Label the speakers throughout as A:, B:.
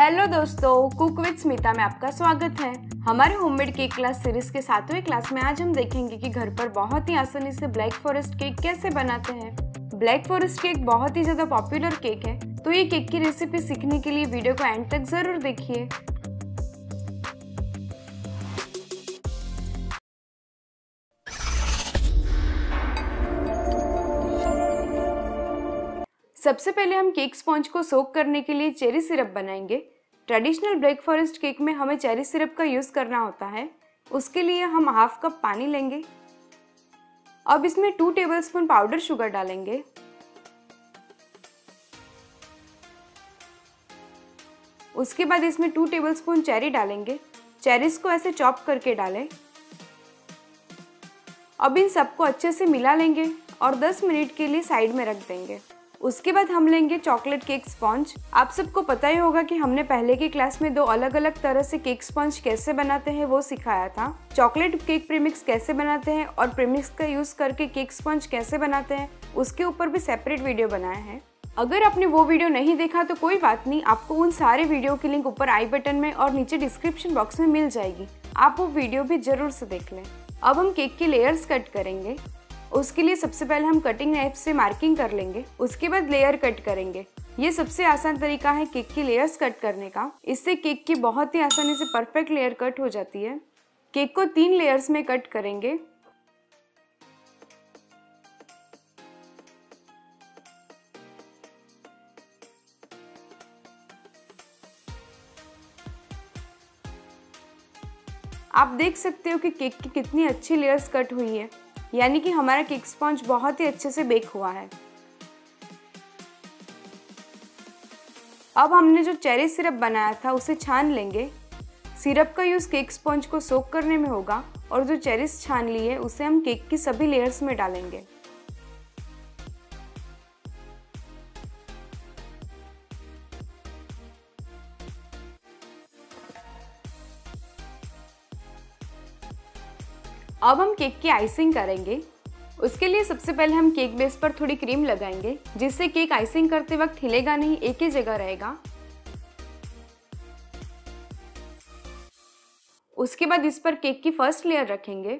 A: Hello दोस्तों, cook with Smita में आपका स्वागत है। हमारे होममेड केक क्लास सीरीज के 7वें क्लास में आज हम देखेंगे कि घर पर बहुत ही आसानी से ब्लैक फॉरेस्ट केक कैसे बनाते हैं। ब्लैक फॉरेस्ट केक बहुत ही ज्यादा पॉपुलर केक है, तो ये केक की रेसिपी सीखने के लिए वीडियो को एंड तक जरूर देखिए। सबसे पहले हम केक स्पॉन्ज को सोक करने के लिए चेरी सिरप बनाएंगे। ट्रेडिशनल ब्लैक फॉरेस्ट केक में हमें चेरी सिरप का यूज करना होता है। उसके लिए हम हाफ कप पानी लेंगे। अब इसमें 2 टेबलस्पून पाउडर शुगर डालेंगे। उसके बाद इसमें 2 टेबलस्पून चेरी डालेंगे। चेरीज को ऐसे चॉप करके डालें। अब इन सबको अच्छे से मिला लेंगे और 10 मिनट के लिए साइड में रख देंगे। उसके बाद हम लेंगे चॉकलेट केक स्पॉन्ज। आप सबको पता ही होगा कि हमने पहले की क्लास में 2 अलग अलग तरह से केक स्पॉन्ज कैसे बनाते हैं वो सिखाया था। चॉकलेट केक प्रीमिक्स कैसे बनाते हैं और प्रीमिक्स का यूज करके केक स्पॉन्ज कैसे बनाते हैं उसके ऊपर भी सेपरेट वीडियो बनाया है। अगर आपने वो वीडियो नहीं देखा तो कोई बात नहीं, आपको उन सारे वीडियो की लिंक ऊपर आई बटन में और नीचे डिस्क्रिप्शन बॉक्स में मिल जाएगी। आप वो वीडियो भी जरूर से देख लें। अब हम केक के लेयर्स कट करेंगे। उसके लिए सबसे पहले हम कटिंग नाइफ से मार्किंग कर लेंगे। उसके बाद लेयर कट करेंगे। ये सबसे आसान तरीका है केक की लेयर्स कट करने का। इससे केक की बहुत ही आसानी से परफेक्ट लेयर कट हो जाती है। केक को 3 लेयर्स में कट करेंगे। आप देख सकते हो कि केक की कितनी अच्छी लेयर्स कट हुई है, यानी कि हमारा केक स्पॉन्ज बहुत ही अच्छे से बेक हुआ है। अब हमने जो चेरी सिरप बनाया था उसे छान लेंगे। सिरप का यूज केक स्पॉन्ज को सोक करने में होगा और जो चेरीज छान ली है उसे हम केक की सभी लेयर्स में डालेंगे। अब हम केक की आइसिंग करेंगे। उसके लिए सबसे पहले हम केक बेस पर थोड़ी क्रीम लगाएंगे, जिससे केक आइसिंग करते वक्त हिलेगा नहीं, एक ही जगह रहेगा। उसके बाद इस पर केक की फर्स्ट लेयर रखेंगे।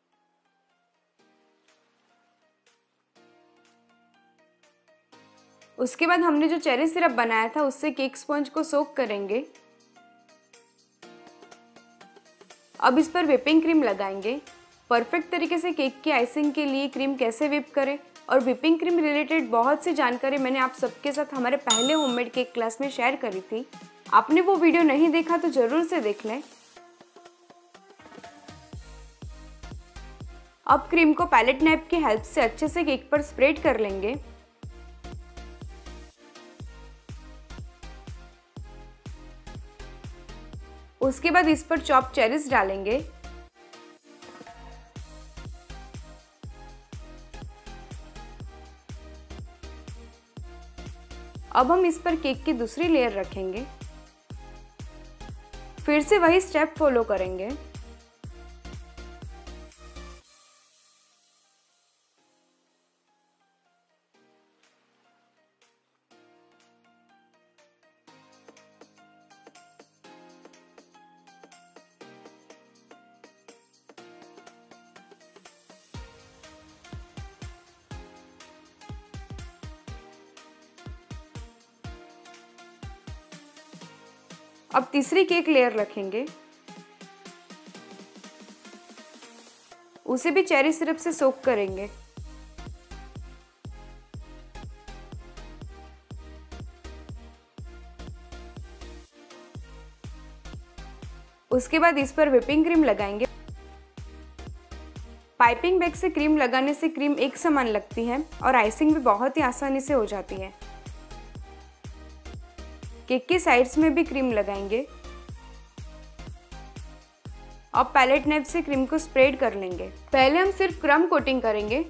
A: उसके बाद हमने जो चेरी सिरप बनाया था उससे केक स्पॉन्ज को सोक करेंगे। अब इस पर व्हिपिंग क्रीम लगाएंगे। परफेक्ट तरीके से केक की आइसिंग के लिए क्रीम कैसे व्हिप करें और व्हिपिंग क्रीम रिलेटेड बहुत सी जानकारी मैंने आप सबके साथ हमारे पहले होममेड केक क्लास में शेयर करी थी। आपने वो वीडियो नहीं देखा तो जरूर से देख लें। अब क्रीम को पैलेट नाइफ की हेल्प से अच्छे से केक पर स्प्रेड कर लेंगे। उसके बाद इस पर चॉप चेरीज डालेंगे। अब हम इस पर केक की दूसरी लेयर रखेंगे। फिर से वही स्टेप फॉलो करेंगे। अब तीसरी केक लेयर रखेंगे। उसे भी चेरी सिरप से सोक करेंगे। उसके बाद इस पर व्हिपिंग क्रीम लगाएंगे। पाइपिंग बैग से क्रीम लगाने से क्रीम एक समान लगती है और आइसिंग भी बहुत ही आसानी से हो जाती है। केक की साइड्स में भी क्रीम लगाएंगे। अब पैलेट नाइफ से क्रीम को स्प्रेड कर लेंगे। पहले हम सिर्फ क्रम कोटिंग करेंगे।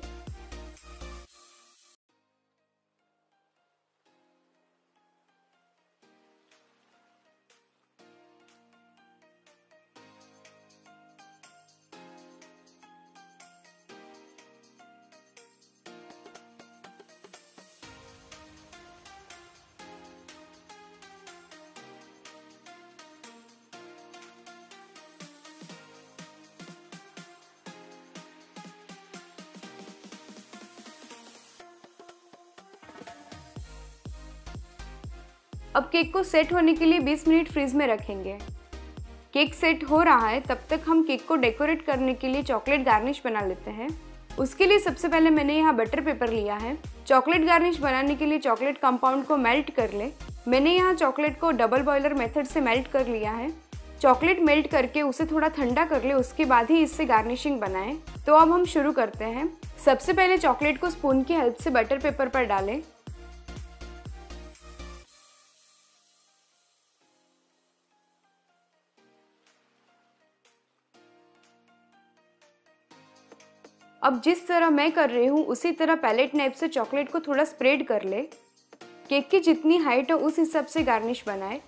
A: अब केक को सेट होने के लिए 20 मिनट फ्रीज में रखेंगे। केक सेट हो रहा है, तब तक हम केक को डेकोरेट करने के लिए चॉकलेट गार्निश बना लेते हैं। उसके लिए सबसे पहले मैंने यहाँ बटर पेपर लिया है। चॉकलेट गार्निश बनाने के लिए चॉकलेट कंपाउंड को मेल्ट कर ले। मैंने यहाँ चॉकलेट को डबल बॉयलर मेथड से मेल्ट कर लिया है। चॉकलेट मेल्ट करके उसे थोड़ा ठंडा कर ले, उसके बाद ही इससे गार्निशिंग बनाएं। तो अब हम शुरू करते हैं। सबसे पहले चॉकलेट को स्पून की हेल्प से बटर पेपर पर डालें। अब जिस तरह मैं कर रही हूँ उसी तरह पैलेट नाइफ से चॉकलेट को थोड़ा स्प्रेड कर ले। केक की जितनी हाइट हो उस हिसाब से गार्निश बनाए।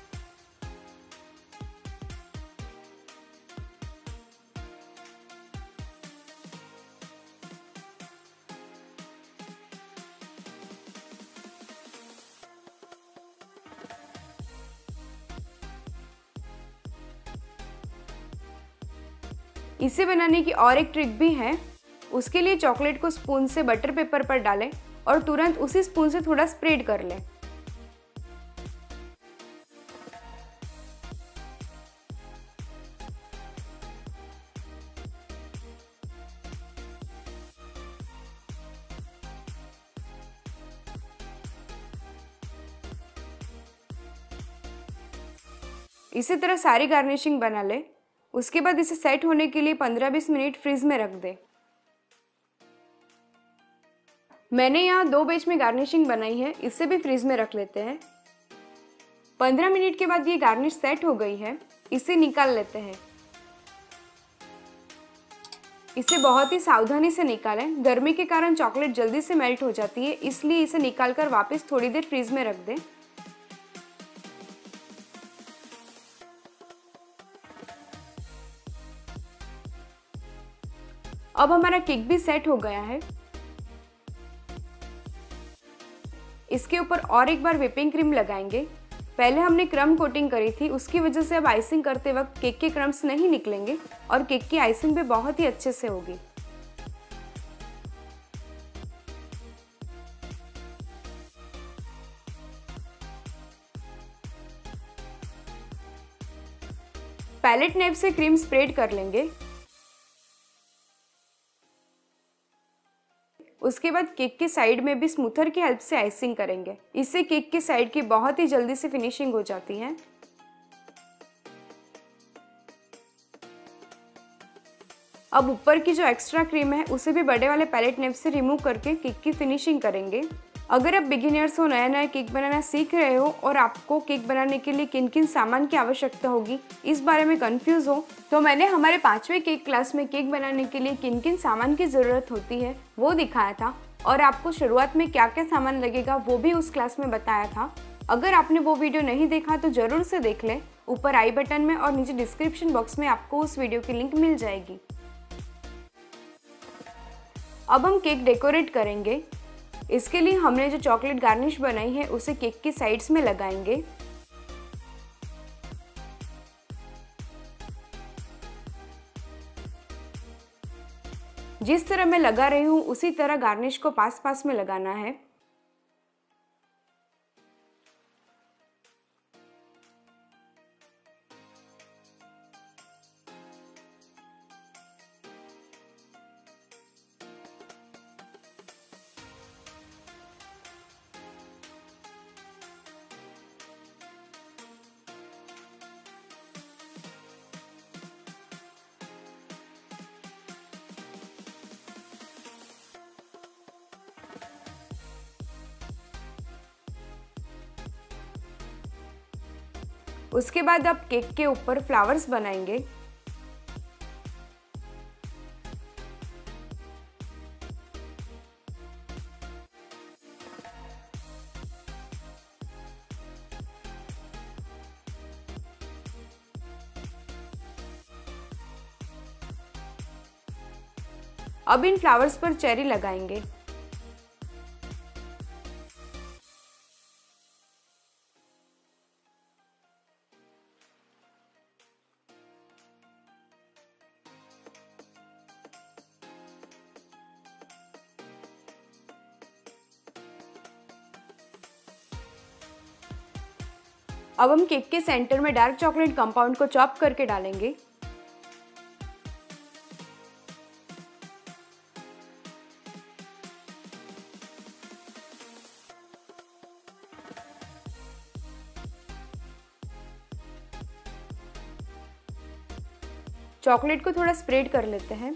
A: इसे बनाने की और एक ट्रिक भी है। उसके लिए चॉकलेट को स्पून से बटर पेपर पर डालें और तुरंत उसी स्पून से थोड़ा स्प्रेड कर लें। इसी तरह सारी गार्निशिंग बना ले। उसके बाद इसे सेट होने के लिए 15-20 मिनट फ्रीज में रख दे। मैंने यहाँ 2 बैच में गार्निशिंग बनाई है, इसे भी फ्रीज में रख लेते हैं। 15 मिनट के बाद ये गार्निश सेट हो गई है। इसे निकाल लेते हैं। इसे बहुत ही सावधानी से निकालें। गर्मी के कारण चॉकलेट जल्दी से मेल्ट हो जाती है, इसलिए इसे निकालकर वापस थोड़ी देर फ्रीज में रख दें। अब हमारा केक भी सेट हो गया है। इसके ऊपर और एक बार व्हिपिंग क्रीम लगाएंगे। पहले हमने क्रम कोटिंग करी थी, उसकी वजह से अब आइसिंग करते वक्त केक के क्रम्स नहीं निकलेंगे और केक की आइसिंग भी बहुत ही अच्छे से होगी। पैलेट नाइफ से क्रीम स्प्रेड कर लेंगे। उसके बाद केक के साइड में भी स्मूथर की हेल्प से आइसिंग करेंगे। इससे केक के साइड की बहुत ही जल्दी से फिनिशिंग हो जाती है। अब ऊपर की जो एक्स्ट्रा क्रीम है उसे भी बड़े वाले पैलेट नाइफ से रिमूव करके केक की फिनिशिंग करेंगे। अगर आप बिगिनर्स हो, नया नया केक बनाना सीख रहे हो और आपको केक बनाने के लिए किन किन सामान की आवश्यकता होगी इस बारे में कंफ्यूज हो, तो मैंने हमारे 5वें केक क्लास में केक बनाने के लिए किन किन सामान की ज़रूरत होती है वो दिखाया था और आपको शुरुआत में क्या क्या सामान लगेगा वो भी उस क्लास में बताया था। अगर आपने वो वीडियो नहीं देखा तो ज़रूर से देख लें। ऊपर आई बटन में और नीचे डिस्क्रिप्शन बॉक्स में आपको उस वीडियो की लिंक मिल जाएगी। अब हम केक डेकोरेट करेंगे। इसके लिए हमने जो चॉकलेट गार्निश बनाई है उसे केक की साइड्स में लगाएंगे। जिस तरह मैं लगा रही हूँ उसी तरह गार्निश को पास पास में लगाना है। उसके बाद आप केक के ऊपर फ्लावर्स बनाएंगे। अब इन फ्लावर्स पर चेरी लगाएंगे। अब हम केक के सेंटर में डार्क चॉकलेट कंपाउंड को चॉप करके डालेंगे। चॉकलेट को थोड़ा स्प्रेड कर लेते हैं।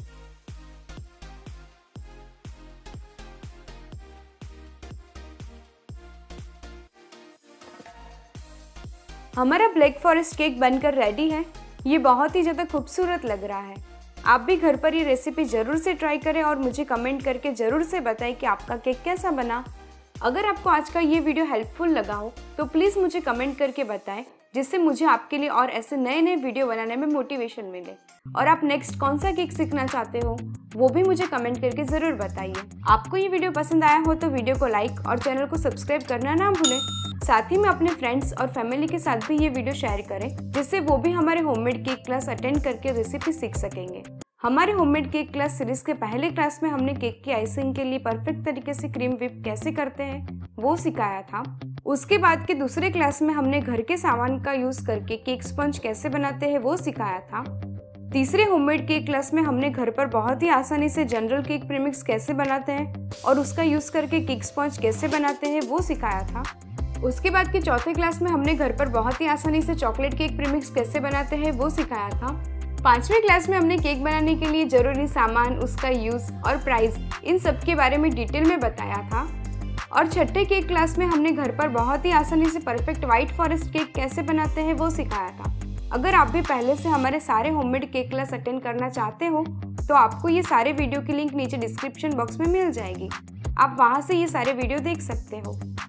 A: हमारा ब्लैक फॉरेस्ट केक बनकर रेडी है। ये बहुत ही ज़्यादा खूबसूरत लग रहा है। आप भी घर पर ये रेसिपी ज़रूर से ट्राई करें और मुझे कमेंट करके ज़रूर से बताएं कि आपका केक कैसा बना। अगर आपको आज का ये वीडियो हेल्पफुल लगा हो तो प्लीज़ मुझे कमेंट करके बताएं, जिससे मुझे आपके लिए और ऐसे नए नए वीडियो बनाने में मोटिवेशन मिले। और आप नेक्स्ट कौन सा केक सीखना चाहते हो वो भी मुझे कमेंट करके ज़रूर बताइए। आपको ये वीडियो पसंद आया हो तो वीडियो को लाइक और चैनल को सब्सक्राइब करना ना भूलें। साथ ही में अपने फ्रेंड्स और फैमिली के साथ भी ये वीडियो शेयर करें, जिससे वो भी हमारे होममेड केक क्लास अटेंड करके रेसिपी सीख सकेंगे। हमारे होममेड केक क्लास सीरीज के पहले क्लास में हमने केक की आइसिंग के लिए परफेक्ट तरीके से क्रीम व्हिप कैसे करते हैं वो सिखाया था। उसके बाद के दूसरे क्लास में हमने घर के सामान का यूज करके केक स्पंज कैसे बनाते हैं वो सिखाया था। तीसरे होममेड केक क्लास में हमने घर पर बहुत ही आसानी से जनरल केक प्रीमिक्स कैसे बनाते हैं और उसका यूज करके केक स्पंज कैसे बनाते हैं वो सिखाया था। उसके बाद के चौथे क्लास में हमने घर पर बहुत ही आसानी से चॉकलेट केक प्रीमिक्स कैसे बनाते हैं वो सिखाया था। पांचवें क्लास में हमने केक बनाने के लिए जरूरी सामान, उसका यूज और प्राइस, इन सब के बारे में डिटेल में बताया था। और छठे केक क्लास में हमने घर पर बहुत ही आसानी से परफेक्ट व्हाइट फॉरेस्ट केक कैसे बनाते हैं वो सिखाया था। अगर आप भी पहले से हमारे सारे होममेड केक क्लास अटेंड करना चाहते हो तो आपको ये सारे वीडियो की लिंक नीचे डिस्क्रिप्शन बॉक्स में मिल जाएगी। आप वहाँ से ये सारे वीडियो देख सकते हो।